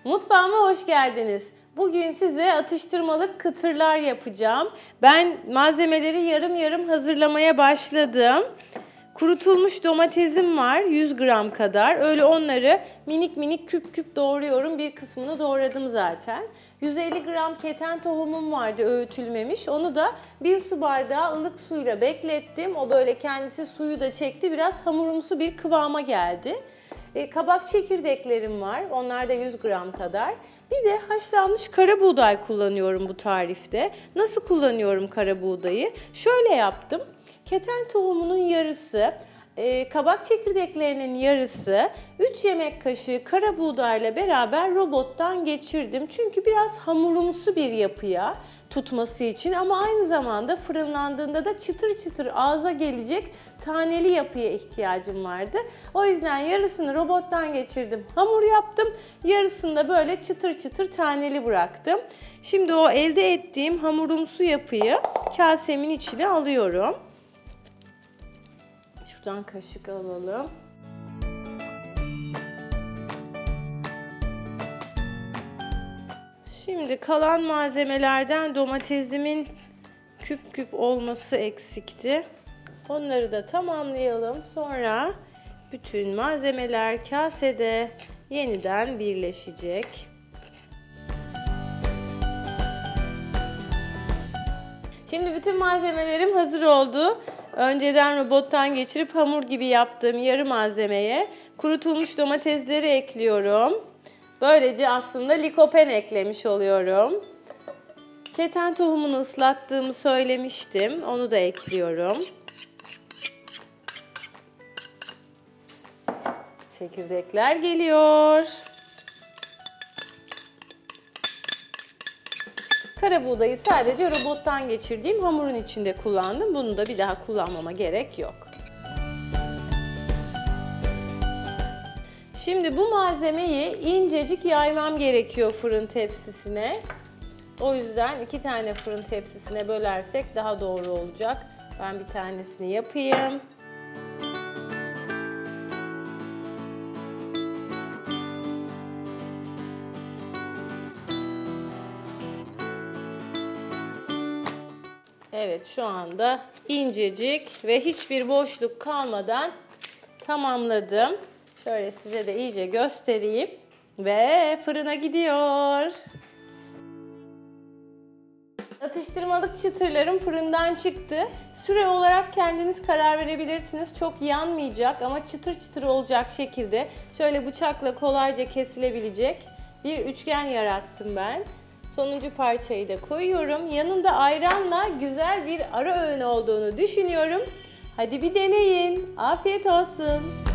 Mutfağıma hoş geldiniz. Bugün size atıştırmalık kıtırlar yapacağım. Ben malzemeleri yarım yarım hazırlamaya başladım. Kurutulmuş domatesim var 100 gram kadar. Öyle onları minik minik küp küp doğruyorum. Bir kısmını doğradım zaten. 150 gram keten tohumum vardı öğütülmemiş. Onu da 1 su bardağı ılık suyla beklettim. O böyle kendisi suyu da çekti. Biraz hamurumsu bir kıvama geldi. Kabak çekirdeklerim var. Onlar da 100 gram kadar. Bir de haşlanmış kara buğday kullanıyorum bu tarifte. Nasıl kullanıyorum kara buğdayı? Şöyle yaptım. Keten tohumunun yarısı, kabak çekirdeklerinin yarısı, 3 yemek kaşığı kara buğdayla beraber robottan geçirdim. Çünkü biraz hamurumsu bir yapıya tutması için ama aynı zamanda fırınlandığında da çıtır çıtır ağza gelecek taneli yapıya ihtiyacım vardı. O yüzden yarısını robottan geçirdim, hamur yaptım. Yarısını da böyle çıtır çıtır taneli bıraktım. Şimdi o elde ettiğim hamurumsu yapıyı kasemin içine alıyorum. Şuradan kaşık alalım. Şimdi kalan malzemelerden domatesimin küp küp olması eksikti. Onları da tamamlayalım. Sonra bütün malzemeler kasede yeniden birleşecek. Şimdi bütün malzemelerim hazır oldu. Önceden robottan geçirip hamur gibi yaptığım yarı malzemeye kurutulmuş domatesleri ekliyorum. Böylece aslında likopen eklemiş oluyorum. Keten tohumunu ıslattığımı söylemiştim. Onu da ekliyorum. Çekirdekler geliyor. Kara buğdayı sadece robottan geçirdiğim hamurun içinde kullandım. Bunu da bir daha kullanmama gerek yok. Şimdi bu malzemeyi incecik yaymam gerekiyor fırın tepsisine. O yüzden 2 tane fırın tepsisine bölersek daha doğru olacak. Ben bir tanesini yapayım. Evet, şu anda incecik ve hiçbir boşluk kalmadan tamamladım. Şöyle size de iyice göstereyim. Ve fırına gidiyor. Atıştırmalık çıtırlarım fırından çıktı. Süre olarak kendiniz karar verebilirsiniz. Çok yanmayacak ama çıtır çıtır olacak şekilde şöyle bıçakla kolayca kesilebilecek bir üçgen yarattım ben. Sonuncu parçayı da koyuyorum. Yanında ayranla güzel bir ara öğün olduğunu düşünüyorum. Hadi bir deneyin. Afiyet olsun.